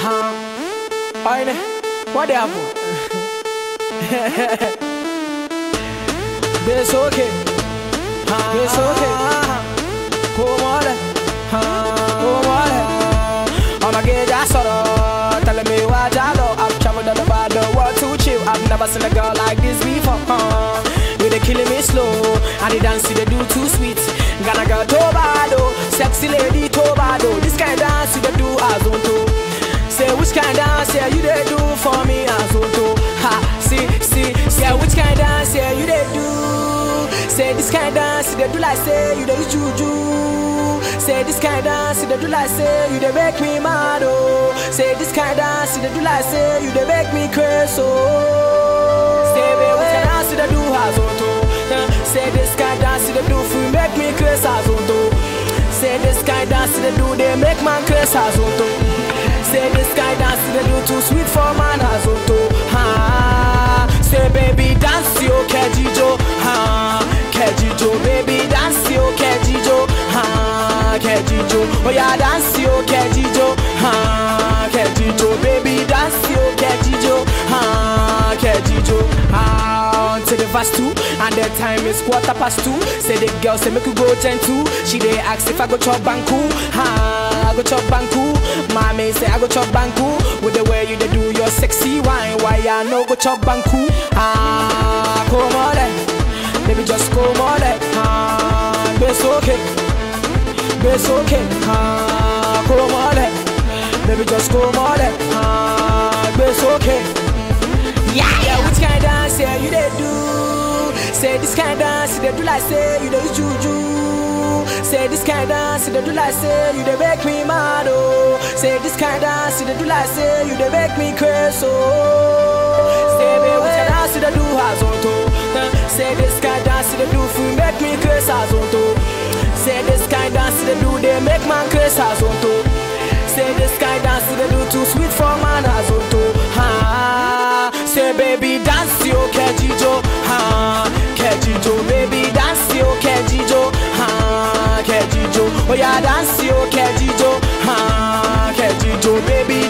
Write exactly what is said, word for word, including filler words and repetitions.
Huh? Aine, what happened? It's okay. It's okay. Come on, come on. I'ma get that sort of telling me what I know. I've traveled all over the world to chill. I've never seen a girl like this before. Uh, you they killing me slow, and the dance they do too sweet. Gonna girl Tobado, sexy lady Tobado. This kind of dance you they do as on to. Say which kind of dance yeah you they do for me as on to. Ha, see, see, yeah which kind of dance yeah you they do. Say this kind of dance they do like say you they juju. Say this kind of dance they do like say you they make me mad oh. Say this kind of dance they do like say you they make me crazy oh. Say baby which kind of dance they do as on to. Say this kind of dance they do for make me crazy as on to. Say this kind of dance they do they make man crazy as on to. Say this guy dance they do too sweet for man as to. Ha. Say baby dance yo kejijo. Ha. Kejijo baby dance yo kejijo. Ha. Kejijo. Oh yeah dance yo kejijo. Ha. Kejijo baby dance yo kejijo. Ha. Kejijo. Ah, to the verse two and the time is quarter past two. Say the girl say make you go ten two. She dey ask if I go chop banku. Ha. I go chop banku. Mommy say I go chop banku. With the way you dey do your sexy wine, why I no go chop banku? Ah, come on then, baby just come on then. Ah, it's okay, it's okay. Ah, come on then, baby just come on then. Ah, it's okay. Yeah, yeah, which kind of dance yeah you dey do? Say this kind of dance they do like say you dey juju. Say this kind of dance they do like say you they make me mad oh. Say this kind of dance they do like say you they make me crazy oh. Say baby which kind of dance they do as on to. Say this kind of dance they do for make me crazy as on to. Say this kind of dance they do they make man crazy as on to. Say this kind of dance they do too sweet for man as on to. Ha. Say baby dance yo kejijo. Ha. Kejijo baby dance yo kejijo. Ha. Kejijo, oh yeah dance yo kejijo. Ha. Kejijo baby